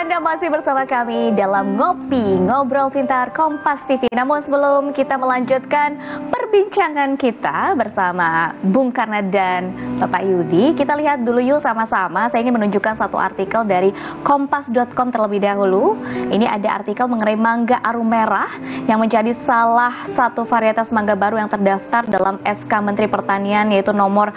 Anda masih bersama kami dalam Ngopi Ngobrol Pintar Kompas TV. Namun sebelum kita melanjutkan perbincangan kita bersama Bung Karna dan Bapak Yudi, kita lihat dulu yuk sama-sama. Saya ingin menunjukkan satu artikel dari kompas.com terlebih dahulu. Ini ada artikel mengenai mangga arum merah yang menjadi salah satu varietas mangga baru yang terdaftar dalam SK Menteri Pertanian, yaitu nomor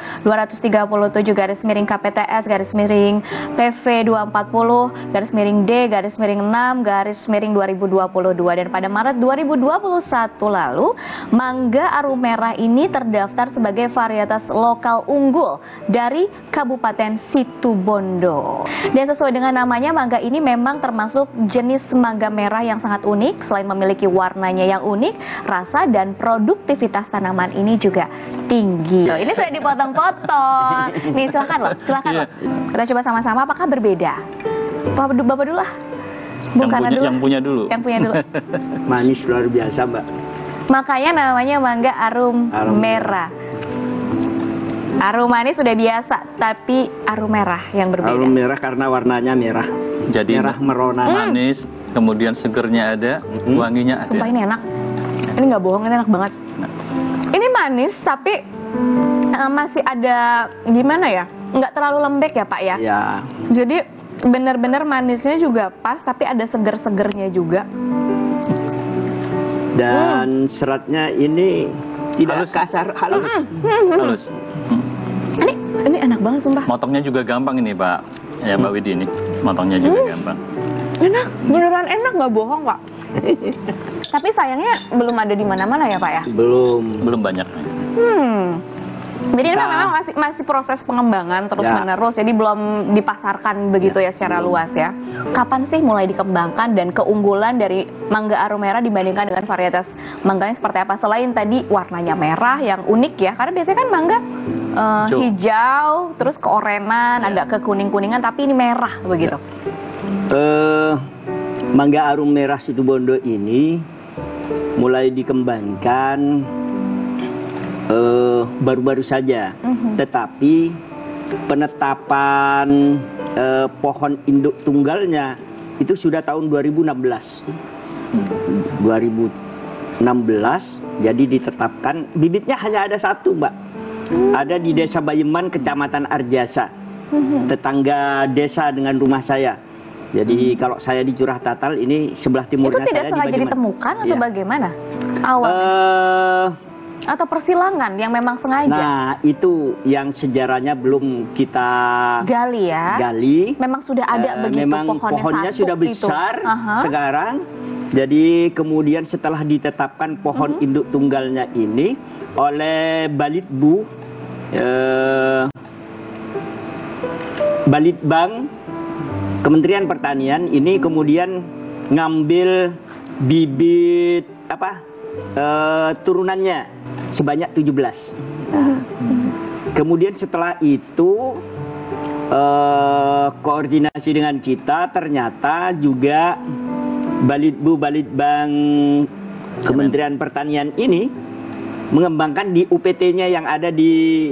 237/PV240-9/D/6/2022, dan pada Maret 2021 lalu mangga arum merah ini terdaftar sebagai varietas lokal unggul dari Kabupaten Situbondo. Dan sesuai dengan namanya, mangga ini memang termasuk jenis mangga merah yang sangat unik. Selain memiliki warnanya yang unik, rasa dan produktivitas tanaman ini juga tinggi. Ini sudah dipotong-potong. Nih, silakan loh. Kita coba sama-sama apakah berbeda. Bapak dulu lah. Bung Karna dulu. Yang punya dulu. Manis luar biasa, Mbak. Makanya namanya mangga arum merah. Arum manis sudah biasa, tapi arum merah yang berbeda. Arum merah karena warnanya merah. Jadi merah merona. manis, kemudian segernya ada, wanginya ada. Sumpah ini enak. Ini nggak bohong, ini enak banget. Ini manis, tapi masih ada gimana ya? Nggak terlalu lembek ya, Pak ya? Ya. Jadi benar-benar manisnya juga pas, tapi ada seger-segernya juga. Dan seratnya ini tidak Halus. kasar, halus. Halus. Ini enak banget sumpah. Motongnya juga gampang ini, Pak. Ya, Mbak Widi ini. Motongnya juga gampang. Enak, beneran enak, nggak bohong, Pak. Tapi sayangnya belum ada di mana-mana ya, Pak ya? Belum banyak. Jadi ini memang masih proses pengembangan terus-menerus, jadi belum dipasarkan begitu ya secara luas ya. Kapan sih mulai dikembangkan, dan keunggulan dari mangga arum merah dibandingkan dengan varietas mangga yang seperti apa? Selain tadi warnanya merah yang unik ya, karena biasanya kan mangga hijau, terus keorenan, agak ke kuning-kuningan, tapi ini merah begitu. Mangga arum merah Situbondo ini mulai dikembangkan baru-baru saja, tetapi penetapan pohon induk tunggalnya itu sudah tahun 2016. 2016, jadi ditetapkan. Bibitnya hanya ada satu, Mbak. Ada di Desa Bayeman, Kecamatan Arjasa, tetangga desa dengan rumah saya. Jadi kalau saya di Curah Tatal, ini sebelah timurnya saya. Itu tidak sengaja ditemukan atau bagaimana awalnya? Atau persilangan yang memang sengaja? Nah, itu yang sejarahnya belum kita gali ya. Memang sudah ada begitu memang pohonnya sudah besar sekarang. Jadi kemudian setelah ditetapkan pohon induk tunggalnya ini oleh Balitbang Kementerian Pertanian, ini kemudian ngambil bibit turunannya sebanyak 17. Nah, kemudian setelah itu koordinasi dengan kita, ternyata juga Balitbang Kementerian Pertanian ini mengembangkan di UPT-nya yang ada di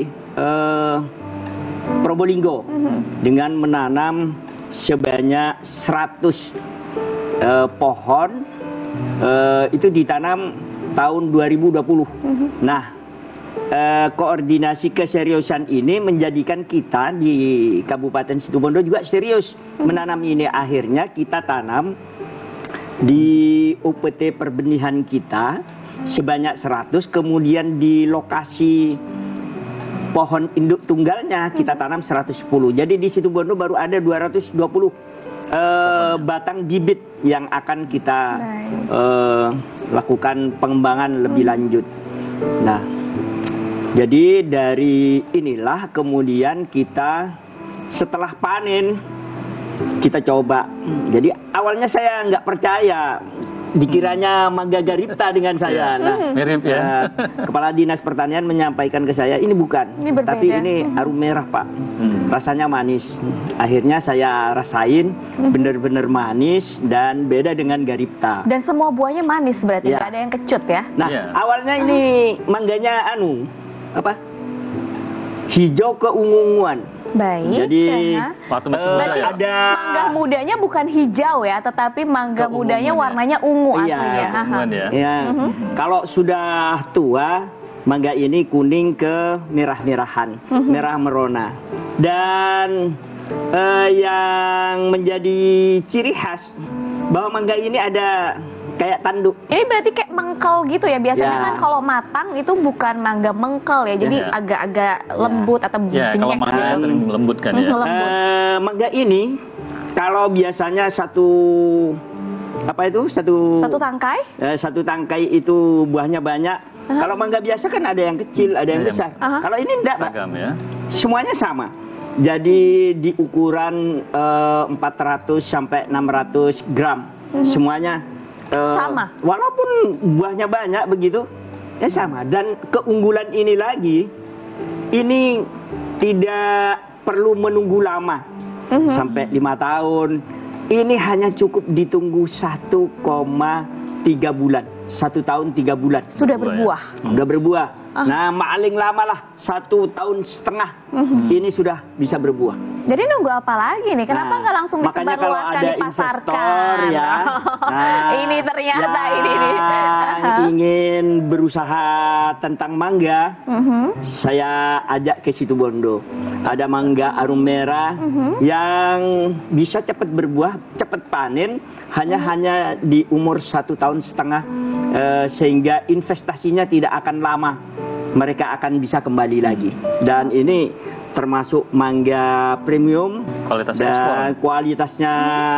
Probolinggo dengan menanam sebanyak 100 pohon. Itu ditanam tahun 2020. Nah, koordinasi keseriusan ini menjadikan kita di Kabupaten Situbondo juga serius menanam ini. Akhirnya kita tanam di UPT perbenihan kita sebanyak 100, kemudian di lokasi pohon induk tunggalnya kita tanam 110. Jadi di Situbondo baru ada 220 batang bibit yang akan kita lakukan pengembangan lebih lanjut. Nah, jadi dari inilah kemudian kita setelah panen kita coba. Jadi awalnya saya nggak percaya, dikiranya mangga garipta dengan saya. Nah, mirip ya. Kepala Dinas Pertanian menyampaikan ke saya, ini bukan, tapi ini arum merah, Pak. Rasanya manis. Akhirnya saya rasain, benar-benar manis dan beda dengan garipta. Dan semua buahnya manis berarti, nggak ada yang kecut ya? Nah, awalnya ini mangganya hijau keungu-unguan. Baik. Jadi Waktu masih muda berarti ya? ada mangga mudanya bukan hijau ya, tetapi mangga mudanya Keungunya. warnanya ungu Iya. aslinya. Haha. Keunguan ya. ya, kalau sudah tua, mangga ini kuning ke merah-merahan, merah merona. Dan yang menjadi ciri khas bahwa mangga ini ada kayak tanduk. Ini berarti kayak mengkel gitu ya. Biasanya Ya. kan kalau matang itu bukan mangga mengkel ya. Jadi Ya. agak-agak lembut atau Ya, kalau benyek mangga gitu. sering lembut kan ya. Lembut. Mangga ini kalau biasanya satu Satu tangkai? satu tangkai itu buahnya banyak. Kalau mangga biasa kan ada yang kecil, ada yang Ada yang besar. Aha. Kalau ini enggak, Pak. Beragam ya. Semuanya sama. Jadi di ukuran 400 sampai 600 gram. Semuanya Sama? Walaupun buahnya banyak begitu, ya sama. Dan keunggulan ini lagi, ini tidak perlu menunggu lama. Sampai 5 tahun. Ini hanya cukup ditunggu 1,3 bulan. 1 tahun 3 bulan. Sudah berbuah. Udah berbuah. Nah, paling lama lah 1,5 tahun. Ini sudah bisa berbuah. Jadi nunggu apa lagi nih? Kenapa Nah, nggak langsung makanya kalau disebarluaskan, ada dipasarkan? investor ya, nah, Ini ternyata ini nih. yang ingin berusaha tentang mangga, saya ajak ke Situbondo. Ada mangga arum merah yang bisa cepat berbuah, cepat panen, hanya di umur 1,5 tahun, sehingga investasinya tidak akan lama. Mereka akan bisa kembali lagi. Dan ini termasuk mangga premium Kualitas dan ekspor. kualitasnya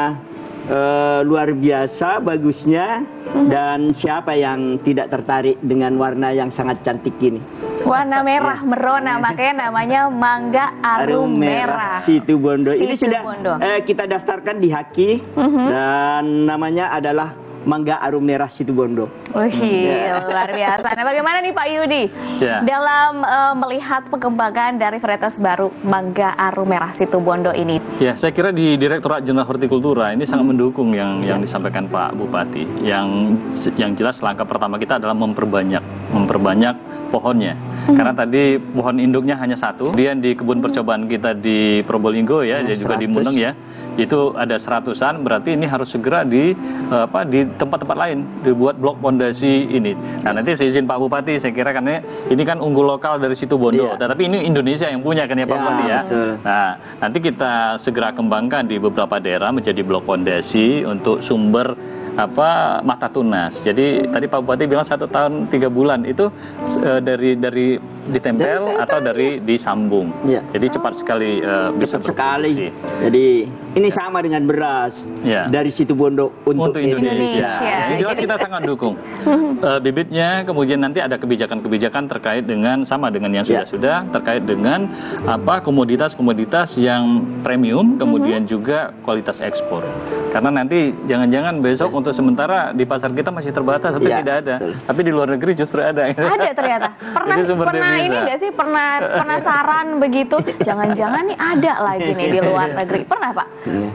luar biasa bagusnya. Dan siapa yang tidak tertarik dengan warna yang sangat cantik ini? Warna merah merona, makanya namanya mangga arum merah. Situbondo. Ini sudah Situbondo. kita daftarkan di Haki dan namanya adalah mangga arum merah Situbondo. Wih, luar biasa. Nah, bagaimana nih Pak Yudi Ya. dalam melihat perkembangan dari varietas baru mangga arum merah Situbondo ini? Ya, saya kira di Direktorat Jenderal Hortikultura ini sangat mendukung yang disampaikan Pak Bupati. Yang jelas langkah pertama kita adalah memperbanyak pohonnya. Karena tadi pohon induknya hanya 1. Kemudian di kebun percobaan kita di Probolinggo ya, dan juga di 100. Muneng ya, itu ada 100-an. Berarti ini harus segera di tempat-tempat lain dibuat blok pondasi ini. Nah, nanti saya izin Pak Bupati, saya kira karena ini kan unggul lokal dari Situbondo. Iya. Tapi ini Indonesia yang punya kan ya Pak Ya, Bupati ya. betul. Nah, nanti kita segera kembangkan di beberapa daerah menjadi blok pondasi untuk sumber mata tunas. Jadi tadi Pak Bupati bilang 1 tahun 3 bulan itu dari ditempel atau dari disambung. Ya. Jadi cepat sekali bisa Cepat sekali. berproduksi. Jadi ini sama dengan beras Ya. dari Situbondo untuk Indonesia. Indonesia. Yang jelas kita sangat dukung bibitnya. Kemudian nanti ada kebijakan-kebijakan terkait dengan sama dengan yang sudah terkait dengan komoditas-komoditas yang premium, kemudian juga kualitas ekspor. Karena nanti jangan-jangan besok untuk sementara di pasar kita masih terbatas atau Ya, tidak ada, betul. tapi di luar negeri justru ada. Ada ternyata. Itu sumber Pernah devisa. ini nggak sih? Pernah penasaran begitu? Jangan-jangan nih ada lagi nih di luar negeri. Pernah Pak?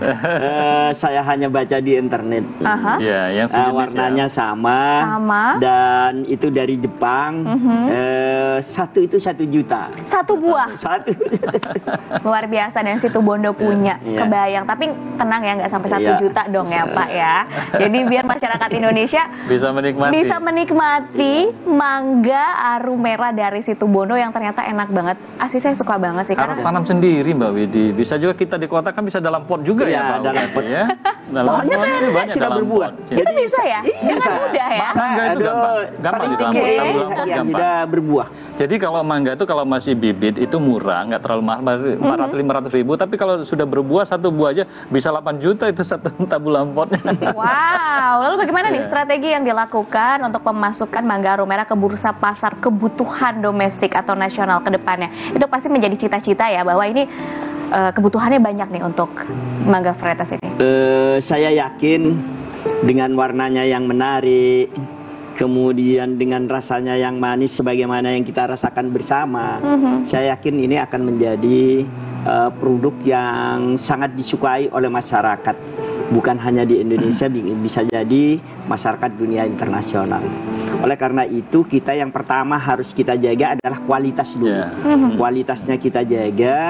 Saya hanya baca di internet. Aha. Ya, yang sejenis Warnanya sama, Sama. dan itu dari Jepang. Satu itu 1 juta. 1 buah. Satu. Luar biasa, dan Situbondo punya. Iya. Kebayang. Tapi tenang ya, nggak sampai 1 Iya. juta dong ya Pak ya. Jadi biar masyarakat Indonesia bisa menikmati. mangga arum merah dari Situbondo yang ternyata enak banget. Asli saya suka banget sih. Harus Karena tanam sendiri Mbak Widi. Bisa juga kita di kota kan bisa dalam pot juga Iya, ya Pak dalam Bupati, pot. ya. Dalam Pohonnya pot itu banyak sudah dalam berbuah. pot. itu bisa ya? Iya, Dengan mudah ya? Mangga itu gampang paling di dalam tinggi pot, dalam pot yang gampang. sudah berbuah. Jadi kalau mangga itu kalau masih bibit itu murah, nggak terlalu mahal, 400-500 ribu. Tapi kalau sudah berbuah, 1 buah aja bisa 8 juta itu 1 tabulan potnya. Wow, lalu bagaimana nih Iya. strategi yang dilakukan untuk memasukkan mangga arum merah ke bursa pasar kebutuhan domestik atau nasional ke depannya? Itu pasti menjadi cita-cita ya, bahwa ini kebutuhannya banyak nih untuk mangga varietas ini. Saya yakin dengan warnanya yang menarik, kemudian dengan rasanya yang manis sebagaimana yang kita rasakan bersama, saya yakin ini akan menjadi produk yang sangat disukai oleh masyarakat. Bukan hanya di Indonesia, bisa jadi masyarakat dunia internasional. Oleh karena itu, kita yang pertama harus kita jaga adalah kualitas dulu. Ya. Kualitasnya kita jaga,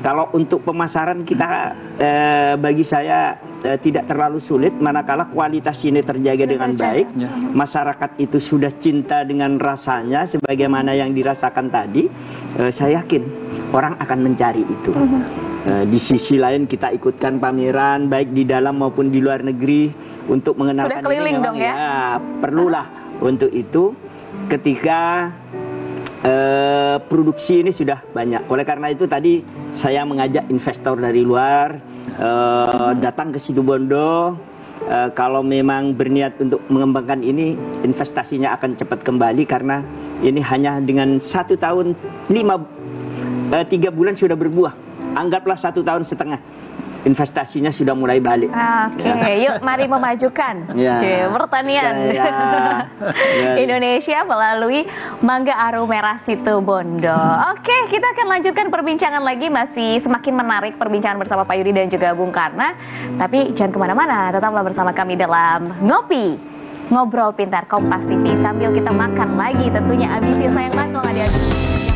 Kalau untuk pemasaran kita bagi saya tidak terlalu sulit, manakala kualitas ini terjaga dengan baik, masyarakat itu sudah cinta dengan rasanya sebagaimana yang dirasakan tadi, saya yakin orang akan mencari itu. Di sisi lain kita ikutkan pameran baik di dalam maupun di luar negeri untuk mengenalkan. Sudah keliling ini dong ya? Perlulah untuk itu ketika produksi ini sudah banyak. Oleh karena itu tadi saya mengajak investor dari luar datang ke Situbondo. Kalau memang berniat untuk mengembangkan ini, investasinya akan cepat kembali karena ini hanya dengan 1 tahun 3 bulan sudah berbuah. Anggaplah 1 tahun setengah, investasinya sudah mulai balik. Oke, yuk mari memajukan pertanian Indonesia melalui Mangga Arum Merah Situbondo. Oke, kita akan lanjutkan perbincangan lagi, masih semakin menarik perbincangan bersama Pak Yudi dan juga Bung Karna. Tapi jangan kemana-mana, tetaplah bersama kami dalam Ngobrol Pintar Kompas TV sambil kita makan lagi tentunya. Abisin sayang banget kalau nggak dihabis.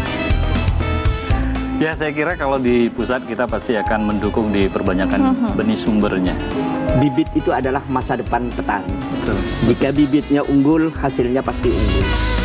Ya, saya kira kalau di pusat kita pasti akan mendukung di perbanyakan benih sumbernya. Bibit itu adalah masa depan petani. Betul. Jika bibitnya unggul, hasilnya pasti unggul.